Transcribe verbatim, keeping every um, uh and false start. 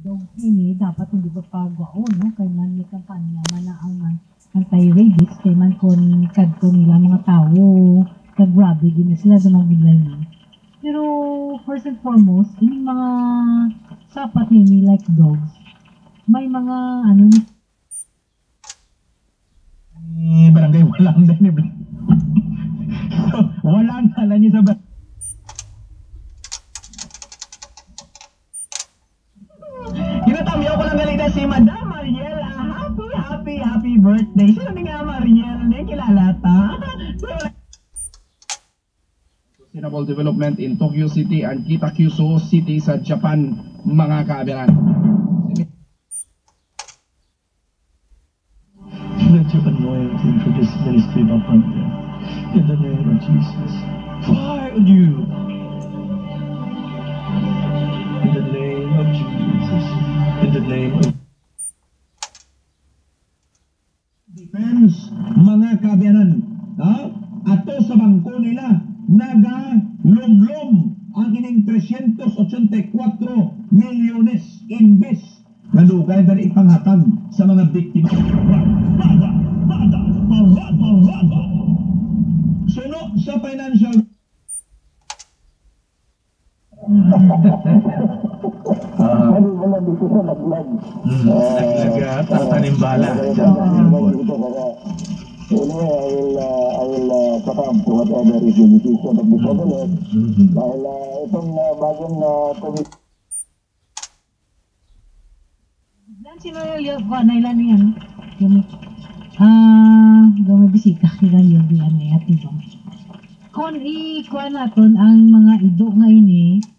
dog ini dapat hindi pa pagwao, no? Kaya man may kampanya man na ang anti-rabies, kaya man kon kadto nila mga tao, kag-grabe din na sila sa mga biglay na. Pero first and foremost, yung mga sapat nini like dogs, may mga ano ni eh, barangay walang din ni walang ala niya sa barangay. Kinatamyaw ko lang galing na si Madam Mariel. Ah, happy, happy, happy birthday. Sino ni nga Mariel? Hindi kilala ta. Sustainable Development in Tokyo City and Kitakyushu City sa Japan, mga kaabiran. Let your anointing for this ministry be upon them. In the name of Jesus. Fire on you. In the name of Jesus. In the name of Defense, mga kabiyanan, ha? Ato sa bangko nila, naga-lum-lum ang ining three hundred eighty-four milyones imbes na lugay na ipanghatag sa mga biktima. Bada, bada, bada, bada. Suno sa financial Ah, ano wala dito sa laglag. naglagat ang tanimbala. Anyway, I will, uh, I will uh, succumb to whatever is the decision of the cabinet. Dahil uh, itong uh, bagong uh, committee. Dan sino yung nailan niya, no? Yung ah, gawin bisita kila yung di ano at diba? Kung i-kuha natin ang mga ido ngayon eh,